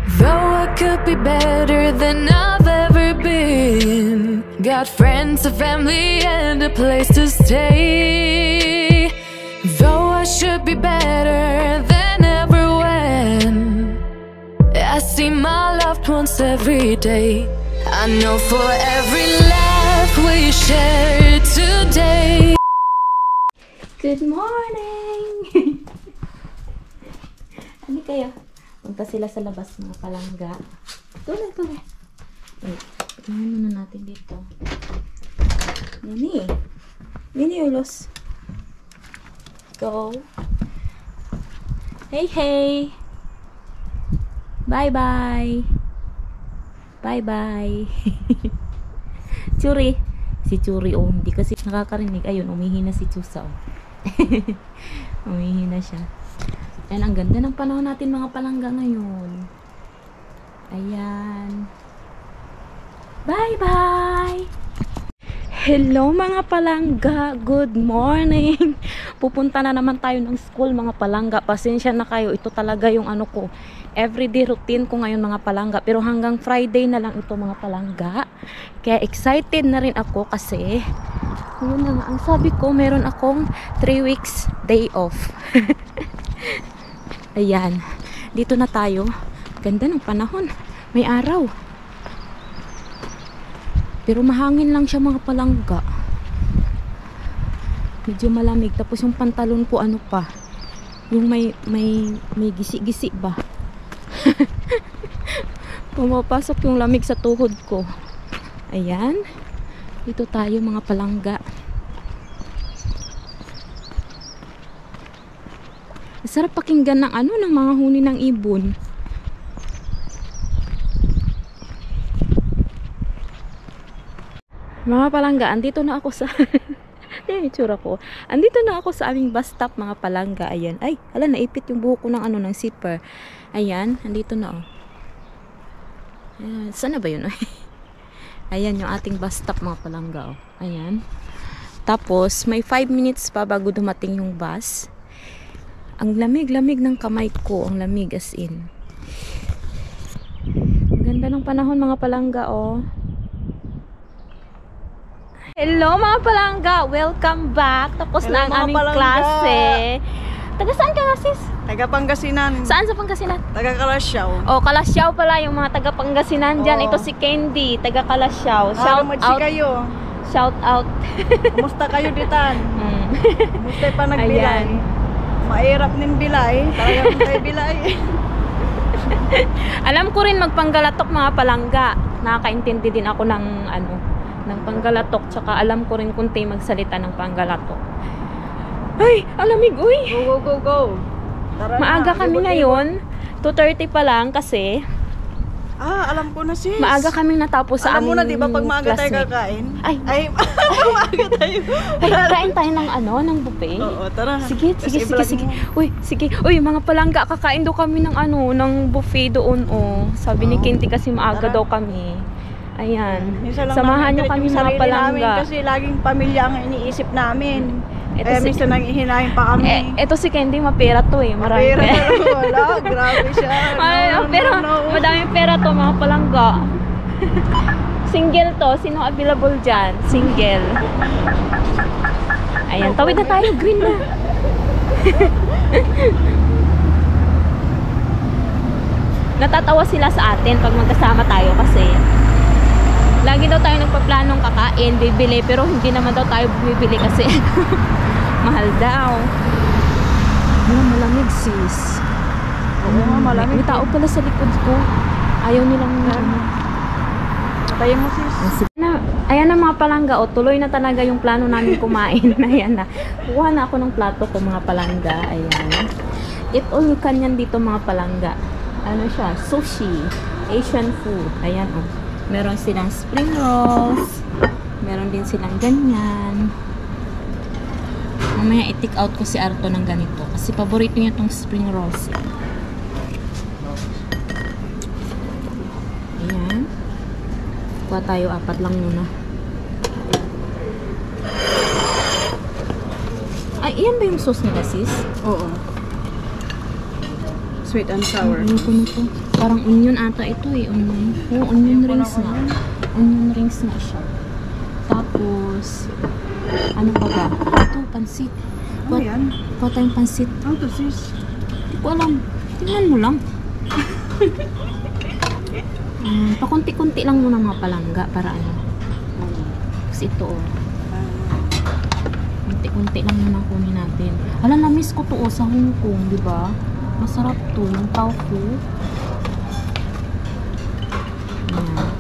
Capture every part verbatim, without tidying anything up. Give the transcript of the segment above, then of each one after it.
Though I could be better than I've ever been, got friends, a family, and a place to stay. Though I should be better than ever when I see my loved ones every day. I know for every laugh we share today. Good morning! Ano kayo? Punta sila sa labas, mga palangga. Tulad, tulad. Wait, tingnan muna natin dito. Nini. Nini ulos. Go. Hey, hey. Bye-bye. Bye-bye. Churi. Si Churi, oh, hindi kasi nakakarinig. Ayun, umihi na si Chusa, oh. Umihi na siya. Ayan, ang ganda ng panahon natin, mga palangga, ngayon. Ayan. Bye-bye! Hello, mga palangga. Good morning. Pupunta na naman tayo ng school, mga palangga. Pasensya na kayo. Ito talaga yung ano ko. Everyday routine ko ngayon, mga palangga. Pero hanggang Friday na lang ito, mga palangga. Kaya excited na rin ako kasi yun na nga. Ang sabi ko, meron akong three weeks day off. Ayan. Dito na tayo. Ganda ng panahon. May araw. Pero mahangin lang siya, mga palangga. Medyo malamig. Tapos yung pantalon ko, ano pa, yung may may may gisi-gisi ba. Pumapasok yung lamig sa tuhod ko. Ayan. Dito tayo, mga palangga. Sarap pakinggan ng ano, ng mga huni ng ibon. Mga palangga, andito na ako sa yan yung tsura ko. Andito na ako sa aming bus stop, mga palangga. Ayan. Ay, hala, naipit yung buhok ko ng ano, ng zipper. Ayan, andito na, oh. Ayan, saan na ba yun? Ayan yung ating bus stop, mga palangga, oh. Ayan. Tapos, may five minutes pa bago dumating yung bus. Ang lamig-lamig ng kamay ko. Ang lamig as in. Ang ganda ng panahon, mga palangga, oh. Hello, mga palangga! Welcome back! Tapos Hello, na ang aming palangga. klase. Taga saan ka nga, sis? Taga Pangasinan. Saan sa Pangasinan? Taga Kalasyaw. Oh, Kalasyaw pala yung mga taga Pangasinan dyan. Oo. Ito si Candy, taga Kalasyaw. Ah, Shout lumadsi out. kayo. Shout out. Kumusta kayo ditan? Mm. Kumusta pa nagbilay? Ayan. Mahirap nin bilay. Talagang tayo bilay. Alam ko rin magpanggalatok, mga palangga. Nakakaintindi din ako ng ano, ng panggalatok. Tsaka alam ko rin kunti magsalita ng panggalatok. Ay, alamig, uy! Go, go, go, go. Tara Maaga na, kami libot-libot. ngayon. two thirty pa lang kasi Ah, alam ko na, sis. maaga kaming natapos sa Alam mo aming na, di ba, pag maaga tayo classmate. kakain? Ay, Ay, maaga tayo. ay, kain tayo ng ano, ng buffet. Oo, tara. Sige, Tapos sige, sige, i-vlog sige. mo. Uy, sige. Uy, mga palangga, kakain daw kami ng ano, ng buffet doon, oh. Sabi ni Oo. Kinty kasi maaga Tara. daw kami. Ayan. Minsan lang Samahan namin nyo kami, yung mga sarili palangga. namin kasi laging pamilya ang iniisip namin. Ito Eh, si- minsan nanghihinahin pa kami. Eh, eto si Candy, mapera to eh. Marami Pera pera. talaga, wala. Grabe siya. Ay, No, no, pero no, no. madaming pera to, mga palangga. Single to. Sino available dyan? Single. Ayan, tawid na tayo. Green na. Natatawa sila sa atin pag magkasama tayo kasi lagi daw tayo nagpaplanong kakain, bibili, pero hindi naman daw tayo bumibili kasi mahal daw. Ano, malamig, sis. Oo nga, malamig. May tao pala sa likod ko. Ayaw nilang ano. Tayo mo, sis. Na, ayan na, mga palangga, o tuloy na talaga yung plano namin kumain. Ayan na. Kuha na ako ng plato ko, mga palangga. Ayan. Eat all you can yan dito, mga palangga. Ano siya? Sushi. Asian food. Ayan, o. Oh. Meron silang spring rolls. Meron din silang ganyan. Mamaya i-take out ko si Arto ng ganito. Kasi paborito niya itong spring rolls. Eh. Ayan. Kuha tayo, apat lang muna. Ay, iyan ba yung sauce nila, sis? Oo. Sweet and sour. Ayoko nito. Parang onion ata ito eh. Onion. Oh, onion rings nga. Onion rings nga siya. Tapos, ano pa ba? Ito, pansit. Ano yan? Kuha tayong pansit. Ano to sis? Hindi ko alam. Tingnan mo lang. um, pakunti-kunti lang muna mga palangga para ano. Tapos ito oh. Kunti-kunti lang muna kunin natin. Hala, na-miss ko to oh, sa Hong Kong, di ba? Masarap to, yung tofu. Ayan.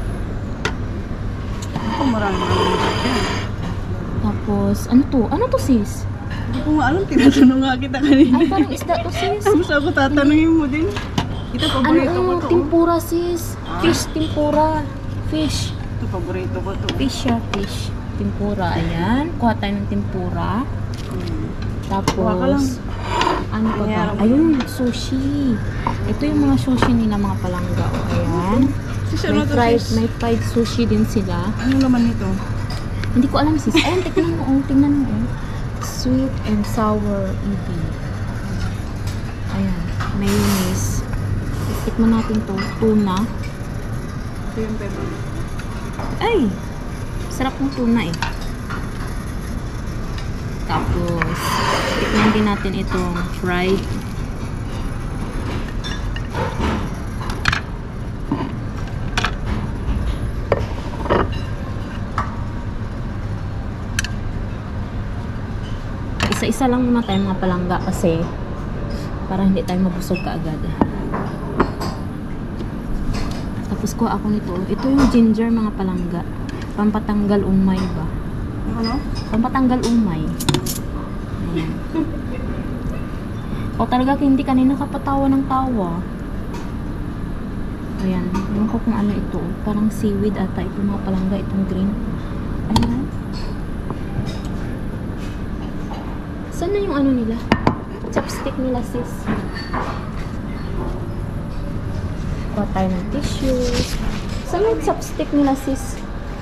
Ako marami naman yan. Tapos, ano to? Ano to sis? Hindi ko nga alam, tinatanong nga kita kanina. Ay, parang isda to sis. Tapos ako tatanungin mo din. Ito, Ano paborito ko oh, to. tempura sis. Fish tempura. Fish. Ito, paborito ko to. Fish siya, fish. Tempura, ayan. Kuha tayo ng tempura. Hmm. Tapos, Kuha ka lang. ano pa ba? Mayroon pa. Ayun, sushi. Ito yung mga sushi nila, mga palangga. O, ayan. Sis, May ano to fried, sis? may fried sushi din sila. Ano naman nito? Hindi ko alam sis. Ayun, tignan mo. Oh, tignan mo. Oh. Sweet and sour ebi. Ayan. Mayonnaise. Tikman natin to. Tuna. Ito yung pepper. Ay! Sarap ng tuna eh. Tapos, tikman din natin itong fried. Isa-isa lang muna tayo mga palangga kasi para hindi tayo mabusog kaagad. Tapos kuha ako nito. Ito yung ginger mga palangga. Pampatanggal umay ba? Ano? Pampatanggal umay. Ayan. O talaga hindi kanina kapatawa ng tawa. Ayan. Ewan ko kung ano ito. Parang seaweed ata. Ito mga palangga. Itong green. Ayan. Saan na yung ano nila? Chopstick nila sis. Kuha tayo ng tissue. Saan yung chopstick nila sis?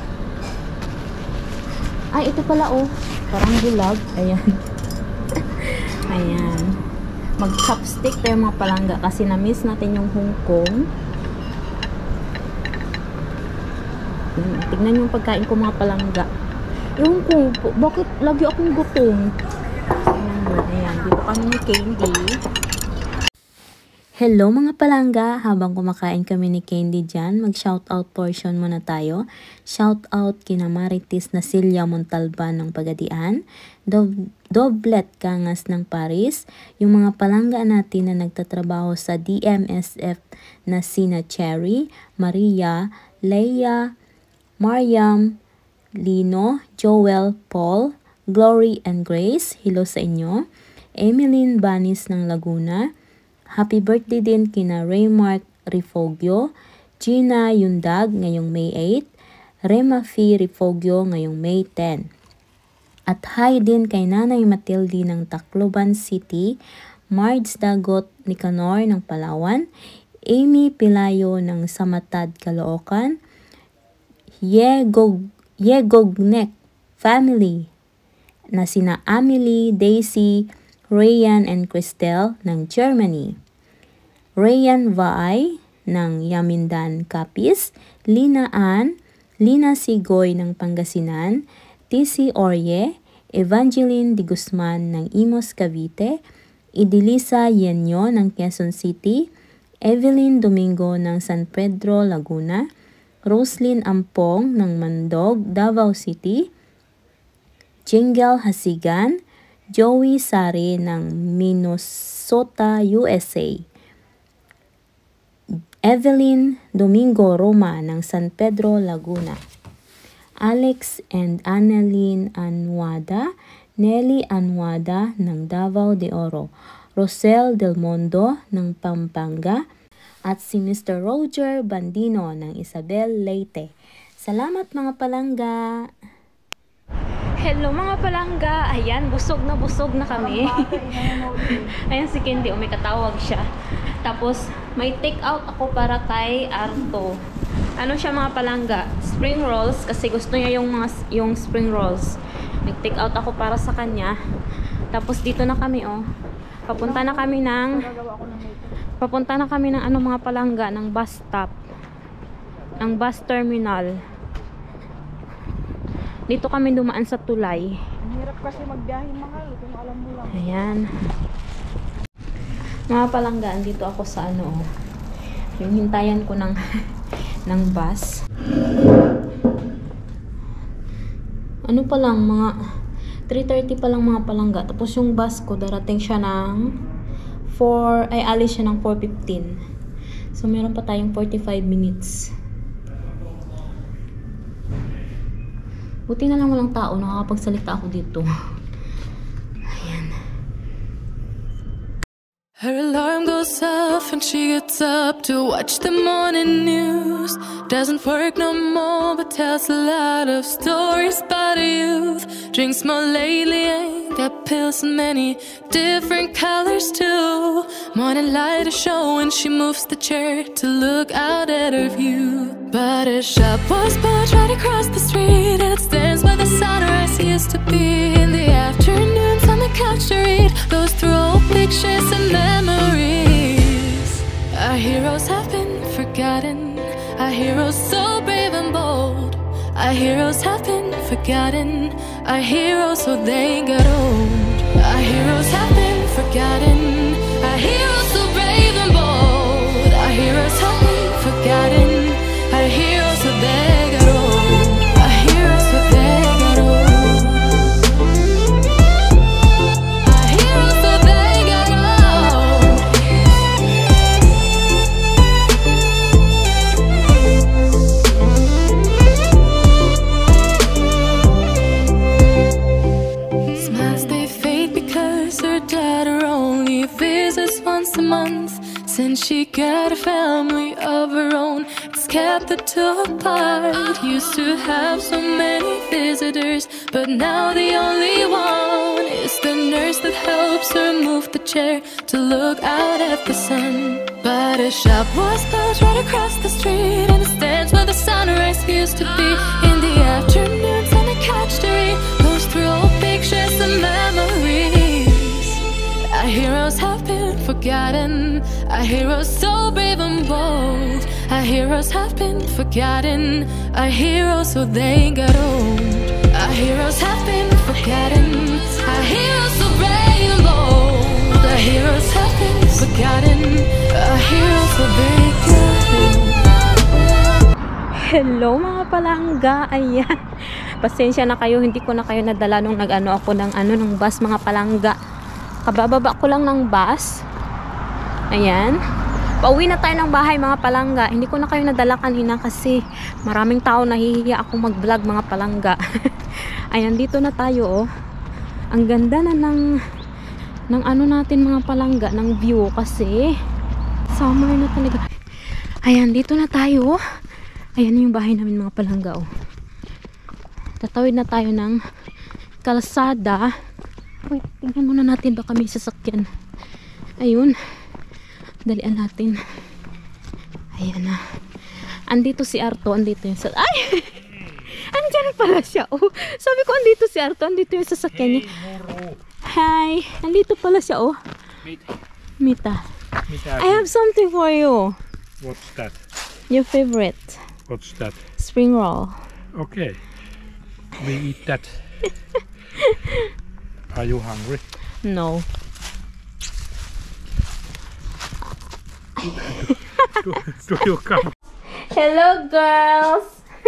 Ay, ito pala oh. Parang bulag. Ayan. Ayan. Mag-chopstick tayo mga palangga kasi na-miss natin yung Hong Kong. Ayan. Tignan yung pagkain ko mga palangga. Yung ko, bakit lagi akong gutom? Ayan, ayan. Dito kami ni Candy. Hello mga palangga, habang kumakain kami ni Candy dyan, mag-shoutout portion muna tayo. Shoutout kina Marites Nasilia Montalban ng Pagadian, Dob Doblet Kangas ng Paris, yung mga palangga natin na nagtatrabaho sa D M S F na sina Cherry, Maria, Leia, Mariam, Lino, Joel, Paul, Glory and Grace, hello sa inyo. Emeline Banis ng Laguna. Happy birthday din kina Raymark Refogio, Gina Yundag ngayong May eighth, Rema Fee Refogio ngayong May tenth. At hi din kay Nanay Matilde ng Tacloban City, Marge Dagot Nicanor ng Palawan, Amy Pilayo ng Samatad, Caloocan, Yegog Yegognek family na sina Amelie, Daisy, Rayan and Cristel ng Germany, Rayan Vaay ng Yamindan, Capiz, Lina Ann, Lina Sigoy ng Pangasinan, T C Orye, Evangeline de Guzman ng Imos, Cavite, Idilisa Yenyo ng Quezon City, Evelyn Domingo ng San Pedro, Laguna, Roslyn Ampong ng Mandog, Davao City, Jingle Hasigan, Joey Sari ng Minnesota, U S A, Evelyn Domingo Roma ng San Pedro, Laguna, Alex and Annalyn Anwada, Nelly Anwada ng Davao de Oro, Rosel Del Mondo ng Pampanga, at si Mister Roger Bandino ng Isabel, Leyte. Salamat mga palangga! Hello mga palangga! Ayan, busog na busog na kami. Ayan si Candy, oh, may katawag siya. Tapos, may take out ako para kay Arto. Ano siya mga palangga? Spring rolls, kasi gusto niya yung, mga, yung spring rolls. Nag-take out ako para sa kanya. Tapos dito na kami, oh. Papunta na kami ng Papunta na kami ng ano mga palangga, ng bus stop. Ng bus terminal. Dito kami dumaan sa tulay. Ang hirap kasi magbiyahe mahal kung alam mo lang. Ayan. Mga palangga, dito ako sa ano, oh. Yung hintayan ko ng ng bus. Ano pa lang, mga three thirty pa lang mga palangga. Tapos yung bus ko, darating siya ng four, ay alis siya ng four fifteen. So, meron pa tayong forty-five minutes. Buti na lang walang tao, nakakapagsalita ako dito. Ayan. Her alarm goes off and she gets up to watch the morning news. Doesn't work no more but tells a lot of stories about her youth. Drinks more lately, ain't got pills in many different colors too. Morning light is showing, she moves the chair to look out at her view. But her shop was built right across the street, and it stands by the sunrise used to be. In the afternoons on the couch to read, goes through old pictures and memories. Our heroes have been forgotten, our heroes so brave and bold. Our heroes have been forgotten, our heroes so they got old. Our heroes have been forgotten, our heroes so brave and bold. Our heroes have been forgotten, our heroes so they got old. Our heroes so they got old. Our heroes so they got old. Smiles they fade because her daughter only visits once a month. Since she got a family of her own, it's kept the two apart. Used to have so many visitors, but now the only one is the nurse that helps her move the chair to look out at the sun. But her shop was built right across the street, and it stands where the sunrise used to be. In the afternoons on the couch to read, goes through old pictures and memories. Our heroes have been forgotten, our heroes so brave and bold. Our heroes have been forgotten, our heroes so they got old. Our heroes have been forgotten, our heroes so brave and bold. Our heroes have been forgotten, our heroes so they got old. Hello mga palangga, ayan. Pasensya na kayo, hindi ko na kayo nadala nung nag-ano ako ng ano ng bus mga palangga. Kabababa ko lang ng bus. Ayan. Pauwi na tayo ng bahay mga palangga. Hindi ko na kayo nadala kanina kasi maraming tao, nahihiya ako mag-vlog mga palangga. Ayan, dito na tayo oh. Ang ganda na ng ng ano natin mga palangga, ng view kasi summer na talaga. Ayan, dito na tayo. Ayan yung bahay namin mga palangga oh. Tatawid na tayo ng kalsada. Wait, tingnan muna natin baka may sasakyan. Ayun. Dalian natin. Ayan na. Andito si Arto. Andito yung sasakyan. Ay! Andyan pala siya. Oh. Sabi ko andito si Arto. Andito yung sasakyan niya. Hi. Andito pala siya. Oh. Mita. Mita. I have something for you. What's that? Your favorite. What's that? Spring roll. Okay. We eat that. Are you hungry? No. do, do you come? Hello girls.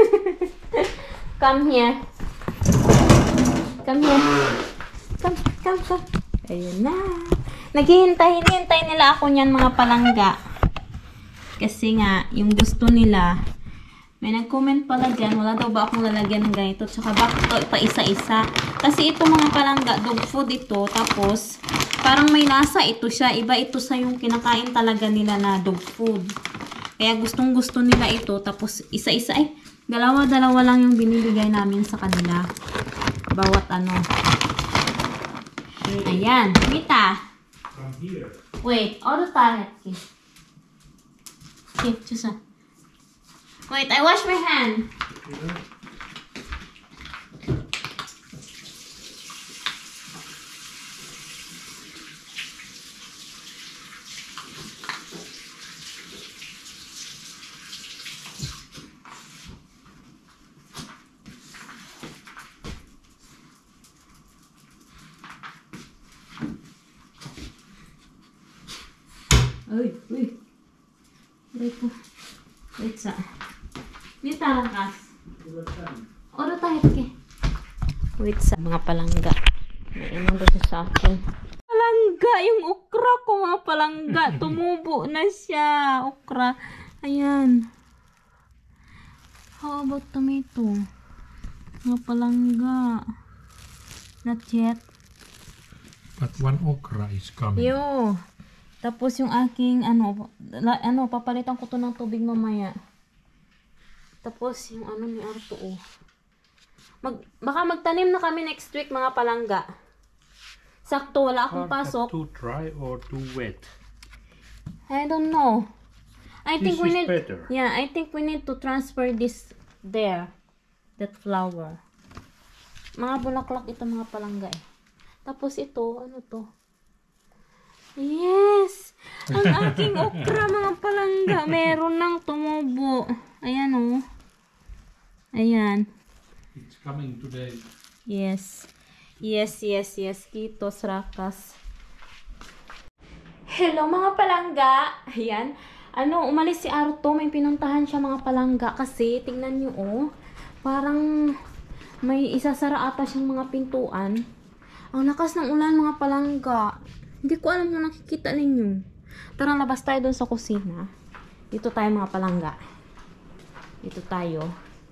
Come here. Come here. Come, come, come. Ayun na. Naghihintay, hinihintay nila ako niyan mga palangga. Kasi nga, yung gusto nila, may nag-comment pala dyan, wala daw ba akong lalagyan ng ganito, tsaka bakit ito pa isa-isa. Kasi ito mga palangga, dog food ito, tapos parang may lasa ito siya, iba ito sa yung kinakain talaga nila na dog food. Kaya gustong gusto nila ito, tapos isa-isa, ay, dalawa-dalawa lang yung binibigay namin sa kanila. Bawat ano. Ayan, Mita. Wait, all the time. Okay, just a. Wait, I wash my hand. Uy, uy. Wait po. Wait sa. May tarakas. Oro tayo ke. Wait sa mga palangga. May inong doon sa akin. Palangga! Yung okra ko mga palangga. Tumubo na siya. Okra. Ayan. How about tomato? Mga palangga. Not yet. But one okra is coming. Yo. Tapos yung aking ano, la, ano papalitan ko to ng tubig mamaya. Tapos yung ano ni Arto oh. Mag baka magtanim na kami next week mga palangga. Sakto wala akong pasok. Too dry or too wet? I don't know. I This think we is need better. Yeah, I think we need to transfer this there. That flower. Mga bulaklak ito mga palangga eh. Tapos ito, ano to? Yes! Ang aking okra mga palangga. Meron nang tumubo. Ayan oh. Ayan. It's coming today. Yes. Yes, yes, yes. Kitos, rakas. Hello mga palangga. Ayan. Ano, umalis si Arto. May pinuntahan siya mga palangga. Kasi, tingnan nyo oh. Parang may isasara ata siyang mga pintuan. Ang lakas ng ulan mga palangga. Hindi ko alam kung nakikita ninyo. Tara, labas tayo dun sa kusina. Dito tayo mga palangga. Dito tayo.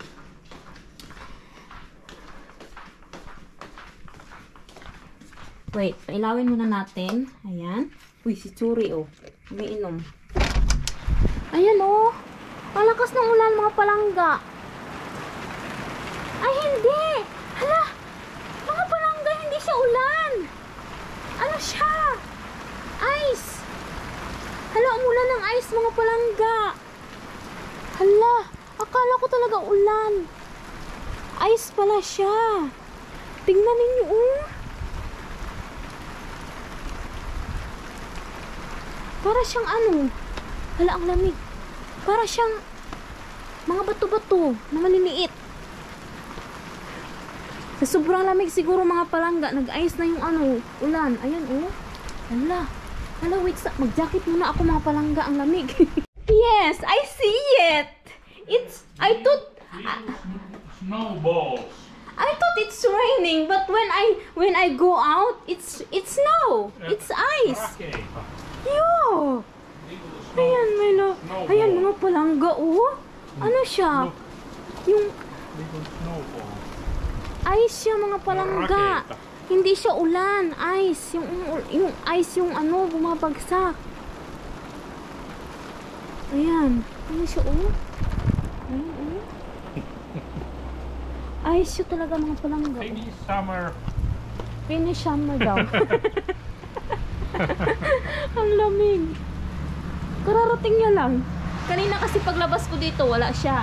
Wait, pailawin muna natin. Ayan. Uy, si Churi oh. Umiinom. Ayan oh. Ang lakas ng ulan mga palangga. Ay, hindi. Hala. Mga palangga, hindi siya ulan. Ano siya? Ice. Hala, umulan ng ice mga palangga. Hala, akala ko talaga ulan. Ice pala siya. Tingnan ninyo oh. Para siyang ano. Hala, ang lamig. Para siyang mga bato-bato na maliliit. Sa sobrang lamig siguro mga palangga, nag-ice na yung ano, ulan. Ayan oh. Hala. Hala, wait. Mag-jacket muna ako mga palangga, ang lamig. Yes, I see it. It's, I thought, Snowballs. I thought it's raining, but when I, when I go out, it's, it's snow. It's ice. Okay. Yo. Ayan, may lo. Ayan, mga palangga oh. Ano siya? Yung, Little snowball. ice siya mga palangga. Raketa. Hindi siya ulan. Ice. Yung, yung ice yung ano, bumabagsak. Ayan. Ano siya oh? Ayan oh. Ice siya talaga mga palangga. Oh. Maybe summer. Finish summer daw. Ang lamig. Kararating niya lang. Kanina kasi paglabas ko dito, wala siya.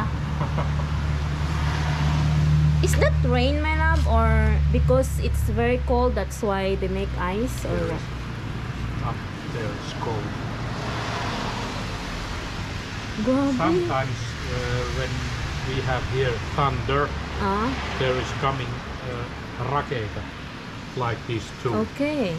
Is that rain, my love? Or because it's very cold, that's why they make ice? Or what? Up there is cold. Grabe. Sometimes uh, when we have here thunder, Ah, there is coming uh, raketa like these two. okay.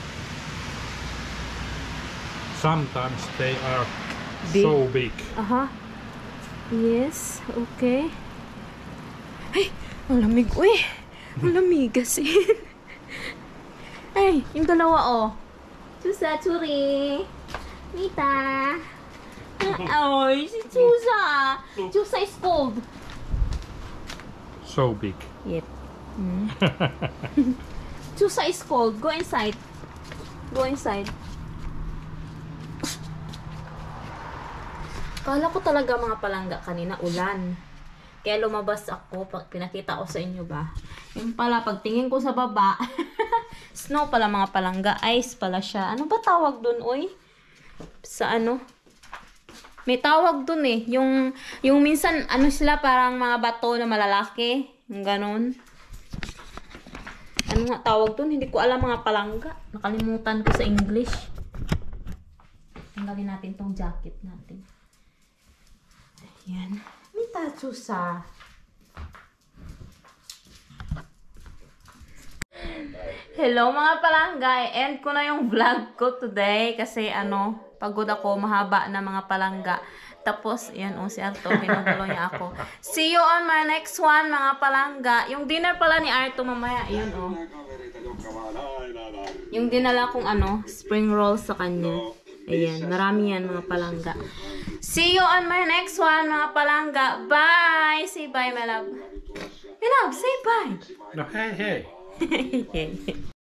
Sometimes they are Big. so big. Aha. Yes, okay. Ay, ang lamig. Uy, ang lamig kasi. Ay, yung dalawa oh. Chusa, Churi. Mita. Ay, si Chusa. Chusa is cold. So big. Yep. Mm. Chusa is cold. Go inside. Go inside. Kala ko talaga mga palangga kanina ulan. Kaya lumabas ako, pag pinakita ko sa inyo ba. Yung pala, pagtingin ko sa baba, snow pala mga palangga, ice pala siya. Ano ba tawag dun, oy? Sa ano? May tawag dun eh. Yung, yung minsan, ano sila, parang mga bato na malalaki. Yung ganon. Ano nga tawag dun? Hindi ko alam mga palangga. Nakalimutan ko sa English. Tanggalin natin tong jacket natin. Ayan. Mita, Chusa. Hello mga palangga. I-end ko na yung vlog ko today kasi ano, pagod ako, mahaba na mga palangga. Tapos, yan o, si Arto, pinugulo niya ako. See you on my next one, mga palangga. Yung dinner pala ni Arto mamaya, yun o. Yung dinala kong ano, spring rolls sa kanya. Ayan, marami yan mga palangga. See you on my next one, mga palangga. Bye! Say bye, my love. My love, say bye! No, hey, hey.